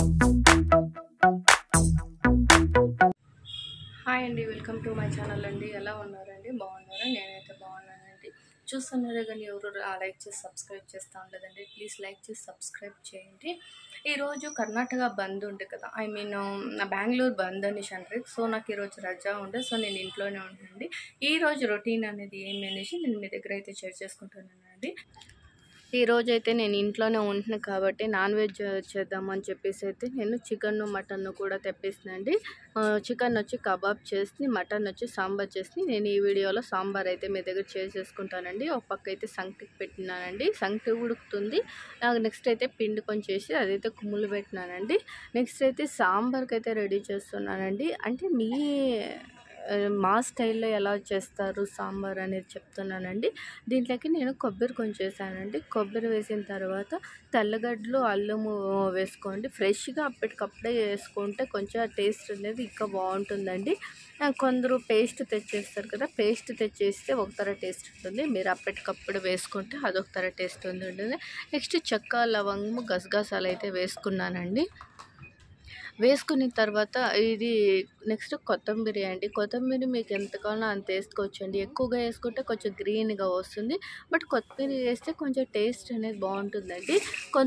Hi అండి, welcome to my channel అండి. ఎలా ఉన్నారండి? బాగున్నారా? నేనైతే బాగున్నానండి. చూస్తున్నారే కానీ ఎవరు లైక్ చేసి సబ్స్క్రైబ్ చేస్తూ ఉండలేదండి. ప్లీజ్ లైక్ చేసి సబ్స్క్రైబ్ చేయండి. ఈరోజు కర్ణాటక బంద్ ఉండే కదా, బెంగళూరు బంద్ అనేసి అంటారు. సో నాకు ఈరోజు రజా ఉండే, సో నేను ఇంట్లోనే ఉంటానండి. ఈరోజు రొటీన్ అనేది ఏమి అనేసి నేను మీ దగ్గర అయితే షేర్ చేసుకుంటున్నానండి. ఈరోజు అయితే నేను ఇంట్లోనే ఉంటున్నాను కాబట్టి నాన్ వెజ్ చేద్దామని చెప్పేసి అయితే నేను చికెన్ మటన్ కూడా తెప్పిస్తున్నాండి. చికెన్ వచ్చి కబాబ్ చేసి, మటన్ వచ్చి సాంబార్ చేసి నేను ఈ వీడియోలో సాంబార్ అయితే మీ దగ్గర షేర్ చేసుకుంటానండి. ఒక పక్క అయితే సంగటికి పెట్టినానండి, సంగటి ఉడుకుతుంది. నెక్స్ట్ అయితే పిండి కొంచెం చేసి అదైతే కుమ్ములు పెట్టినానండి. నెక్స్ట్ అయితే సాంబార్కి అయితే రెడీ చేస్తున్నానండి. అంటే మా స్టైల్లో ఎలా చేస్తారు సాంబార్ అనేది చెప్తున్నానండి. దీంట్లోకి నేను కొబ్బరి కొంచెం వేసానండి. కొబ్బరి వేసిన తర్వాత తెల్లగడ్డలు, అల్లము వేసుకోండి. ఫ్రెష్గా అప్పటికప్పుడే వేసుకుంటే కొంచెం టేస్ట్ అనేది ఇంకా బాగుంటుందండి. కొందరు పేస్ట్ తెచ్చేస్తారు కదా, పేస్ట్ తెచ్చేస్తే ఒకతర టేస్ట్ ఉంటుంది. మీరు అప్పటికప్పుడు వేసుకుంటే అదొక టేస్ట్ ఉంటుంది. నెక్స్ట్ చెక్క, లవంగము, గసగసాలు అయితే వేసుకున్నానండి. వేసుకున్న తర్వాత ఇది నెక్స్ట్ కొత్తిమీర అండి. కొత్తిమీర మీకు ఎంత కావాలో అంత వేసుకోవచ్చండి. ఎక్కువగా వేసుకుంటే కొంచెం గ్రీన్గా వస్తుంది. బట్ కొత్తిమీర వేస్తే కొంచెం టేస్ట్ అనేది బాగుంటుందండి.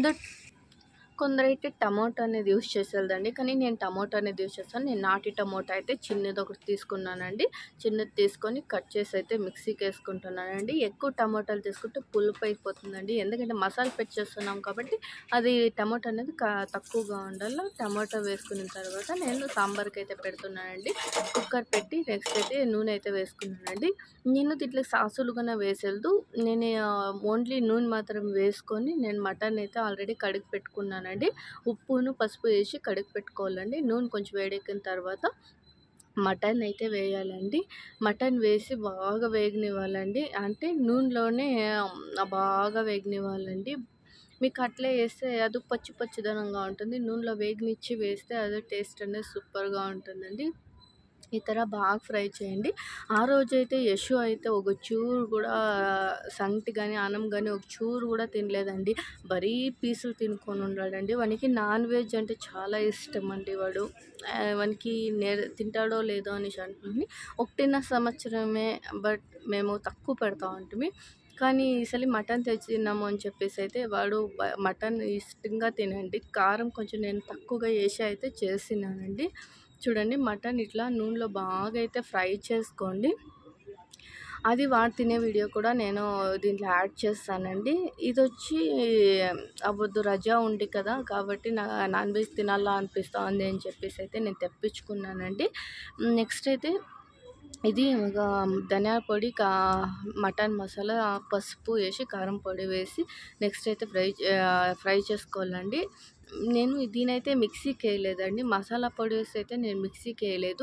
కొందరైతే టమాటో అనేది యూస్ చేసేదండి, కానీ నేను టమాటో అనేది యూస్ చేస్తాను. నేను నాటి టమాటో అయితే చిన్నది ఒకటి తీసుకున్నానండి. చిన్నది తీసుకొని కట్ చేసి అయితే మిక్సీకి వేసుకుంటున్నానండి. ఎక్కువ టమాటాలు తీసుకుంటే పులుపు అయిపోతుందండి, ఎందుకంటే మసాలా పెట్టి చేస్తున్నాం కాబట్టి అది టమాటో అనేది తక్కువగా ఉండాలి. టమాటో వేసుకున్న తర్వాత నేను సాంబార్కి అయితే పెడుతున్నానండి. కుక్కర్ పెట్టి నెక్స్ట్ అయితే నూనె అయితే వేసుకున్నానండి. నేను దీంట్లో సాసులుగానే వేసేది, నేను ఓన్లీ నూనె మాత్రం వేసుకొని నేను మటన్ అయితే ఆల్రెడీ కడిగి పెట్టుకున్నానండి. ఉప్పును పసుపు వేసి కడిగి పెట్టుకోవాలండి. నూనె కొంచెం వేడెక్కిన తర్వాత మటన్ అయితే వేయాలండి. మటన్ వేసి బాగా వేగనివ్వాలండి. అంటే నూనెలోనే బాగా వేగనివ్వాలండి. మీకు అట్లే వేస్తే అది పచ్చిదనంగా ఉంటుంది. నూనెలో వేగనిచ్చి వేస్తే అది టేస్ట్ అనేది సూపర్గా ఉంటుందండి. ఈ బాగా ఫ్రై చేయండి. ఆ రోజైతే యశు అయితే ఒక చూరు కూడా సంగటి కానీ అన్నం కానీ ఒక చూరు కూడా తినలేదండి. మరీ పీసులు తినుకొని ఉన్నాడండి. వానికి నాన్ వెజ్ అంటే చాలా ఇష్టం అండి. వానికి తింటాడో లేదో అనేసి అంటుంది. 1.5 సంవత్సరమే, బట్ మేము తక్కువ పెడతా ఉంటుంది. కానీ ఈసారి మటన్ తెచ్చి తిన్నాము అని చెప్పేసి అయితే వాడు మటన్ ఇష్టంగా తినండి. కారం కొంచెం నేను తక్కువగా వేసి అయితే చేసినానండి. చూడండి, మటన్ ఇట్లా నూనెలో బాగా అయితే ఫ్రై చేసుకోండి. అది వాడు తినే వీడియో కూడా నేను దీంట్లో యాడ్ చేస్తానండి. ఇది వచ్చి అవద్దు రజా ఉంది కదా, కాబట్టి నాన్ వెజ్ తినాలా అనిపిస్తుంది అని చెప్పేసి అయితే నేను తెప్పించుకున్నానండి. నెక్స్ట్ అయితే ఇది ధనియాల పొడి, మటన్ మసాలా, పసుపు వేసి కారం పొడి వేసి నెక్స్ట్ అయితే ఫ్రై చేసుకోవాలండి. నేను దీనైతే మిక్సీకి వేయలేదండి. మసాలా పొడి వేసి అయితే నేను మిక్సీకి వేయలేదు.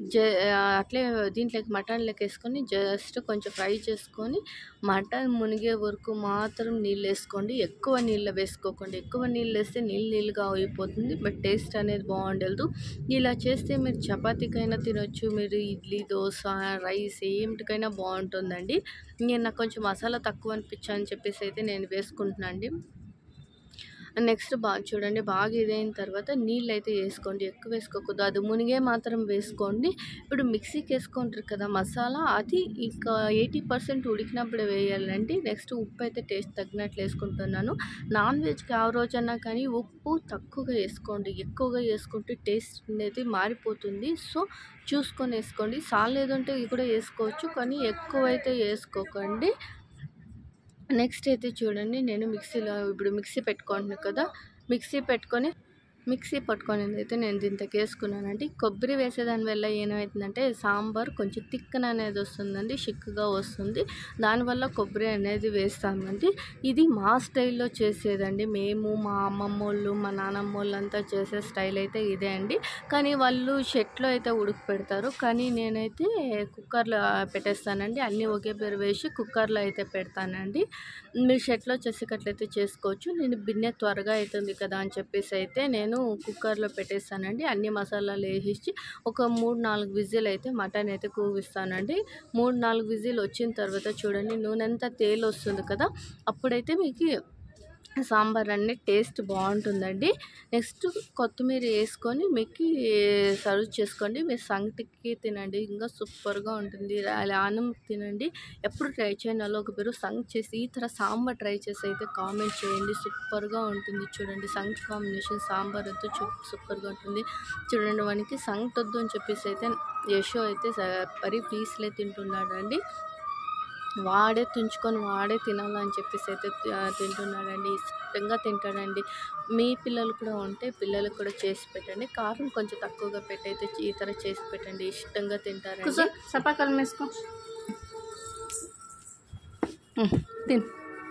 అట్లే దీంట్లోకి మటన్లోకి వేసుకొని జస్ట్ కొంచెం ఫ్రై చేసుకొని మటన్ మునిగే వరకు మాత్రం నీళ్ళు వేసుకోండి. ఎక్కువ నీళ్ళు వేసుకోకండి. ఎక్కువ నీళ్ళు వేస్తే నీళ్ళుగా అయిపోతుంది, బట్ టేస్ట్ అనేది బాగుండదు. ఇలా చేస్తే మీరు చపాతీకైనా తినొచ్చు, మీరు ఇడ్లీ, దోశ, రైస్ ఏమిటికైనా బాగుంటుందండి. నాకు కొంచెం మసాలా తక్కువ అనిపించని చెప్పేసి అయితే నేను వేసుకుంటున్నాను అండి. నెక్స్ట్ చూడండి, బాగా ఇదైన తర్వాత నీళ్ళు అయితే వేసుకోండి. ఎక్కువ వేసుకోకూడదు, అది మునిగే మాత్రం వేసుకోండి. ఇప్పుడు మిక్సీకి వేసుకుంటారు కదా మసాలా, అది ఇంకా 80% ఉడికినప్పుడు వేయాలండి. నెక్స్ట్ ఉప్పు అయితే టేస్ట్ తగ్గినట్లు వేసుకుంటున్నాను. నాన్ వెజ్కి ఆ రోజన్నా కానీ ఉప్పు తక్కువగా వేసుకోండి. ఎక్కువగా వేసుకుంటే టేస్ట్ అనేది మారిపోతుంది. సో చూసుకొని వేసుకోండి. సాలేదంటే ఇవి కూడా వేసుకోవచ్చు, కానీ ఎక్కువైతే వేసుకోకండి. నెక్స్ట్ అయితే చూడండి, నేను ఇప్పుడు మిక్సీ పెట్టుకుంటున్నాను కదా, మిక్సీ పట్టుకొని అయితే నేను దీంట్లోకి వేసుకున్నానండి. కొబ్బరి వేసేదాని వల్ల ఏమవుతుందంటే సాంబార్ కొంచెం థిక్నెస్ అనేది వస్తుందండి, చిక్కగా వస్తుంది. దానివల్ల కొబ్బరి అనేది వేస్తామండి. ఇది మా స్టైల్లో చేసేదండి. మేము, మా అమ్మమ్మ వాళ్ళు, మా నానమ్మ వాళ్ళు అంతా చేసే స్టైల్ అయితే ఇదే అండి. కానీ వాళ్ళు షెట్లో అయితే ఉడికి పెడతారు, కానీ నేనైతే కుక్కర్లో పెట్టేస్తానండి. అన్నీ ఒకే పేరు వేసి కుక్కర్లో అయితే పెడతానండి. మీరు షెట్లో చేసేటట్లయితే చేసుకోవచ్చు. నేను బిన్నె త్వరగా అవుతుంది కదా అని చెప్పేసి అయితే నేను కుక్కర్లో పెట్టేస్తానండి. అన్ని మసాలాలు వేసి ఒక 3-4 విజిల్ అయితే మటన్ అయితే కూగిస్తానండి. 3-4 విజిల్ వచ్చిన తర్వాత చూడండి, నూనె అంతా తేలి వస్తుంది కదా, అప్పుడైతే మీకు సాంబార్ అన్నీ టేస్ట్ బాగుంటుందండి. నెక్స్ట్ కొత్తిమీర వేసుకొని మీకు సర్వ్ చేసుకోండి. మీరు సంగటికి తినండి, ఇంకా సూపర్గా ఉంటుంది. అలా అన్నం తినండి. ఎప్పుడు ట్రై చేయండి. అలా ఒక మీరు సంగటి చేసి ఈ ಥರ సాంబార్ ట్రై చేసి అయితే కామెంట్ చేయండి. సూపర్గా ఉంటుంది. చూడండి సంగటి కాంబినేషన్ సాంబార్ వద్దు సూపర్గా ఉంటుంది. చూడండి మనకి సంగటి వద్దు అని చెప్పేసి అయితే యశో అయితే పరి పీస్లే తింటున్నాడండి. వాడే తుంచుకొని వాడే తినాలని చెప్పేసి అయితే తింటున్నాడండి. ఇష్టంగా తింటాడండి. మీ పిల్లలు కూడా ఉంటే పిల్లలకు కూడా చేసి పెట్టండి. కారం కొంచెం తక్కువగా పెట్టయితే ఈ ಥರ చేసి పెట్టండి. ఇష్టంగా తింటారండి. సపాకలు వేసుకో తిన్.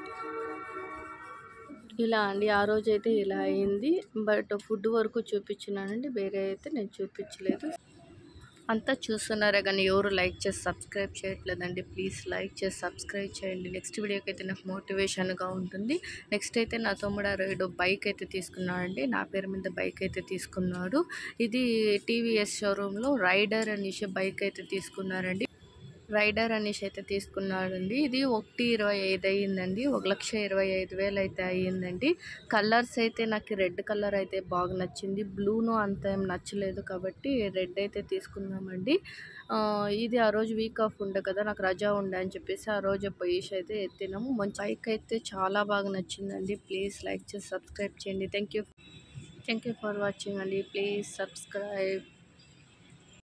ఇలా అండి ఆ రోజైతే ఇలా అయింది. బట్ ఫుడ్ వరకు చూపించినానండి. వేరే అయితే నేను చూపించలేదు. అంతా చూస్తున్నారే కానీ ఎవరు లైక్ చేసి సబ్స్క్రైబ్ చేయట్లేదండి. ప్లీజ్ లైక్ చేసి సబ్స్క్రైబ్ చేయండి. నెక్స్ట్ వీడియోకి అయితే నాకు మోటివేషన్గా ఉంటుంది. నెక్స్ట్ అయితే నా తమ్ముడు రైడ్ బైక్ అయితే తీసుకున్నాడండి. నా పేరు మీద బైక్ అయితే తీసుకున్నాడు. ఇది టీవీఎస్ షోరూంలో రైడర్ అనేసి బైక్ అయితే తీసుకున్నారండి. రైడర్ అనేసి అయితే తీసుకున్నాడండి. ఇది 1,25,000 అయ్యిందండి. 1,25,000 అయితే అయ్యిందండి. కలర్స్ అయితే నాకు రెడ్ కలర్ అయితే బాగా నచ్చింది. బ్లూను అంత ఏం నచ్చలేదు కాబట్టి రెడ్ అయితే తీసుకున్నామండి. ఇది ఆ రోజు వీక్ ఆఫ్ ఉండే కదా, నాకు రజా ఉండే అని చెప్పేసి ఆ రోజు పోయేసి అయితే ఎత్తినాము. మంచి బైక్ అయితే చాలా బాగా నచ్చిందండి. ప్లీజ్ లైక్ చేసి సబ్స్క్రైబ్ చేయండి. థ్యాంక్ యూ ఫర్ వాచింగ్ అండి. Please subscribe.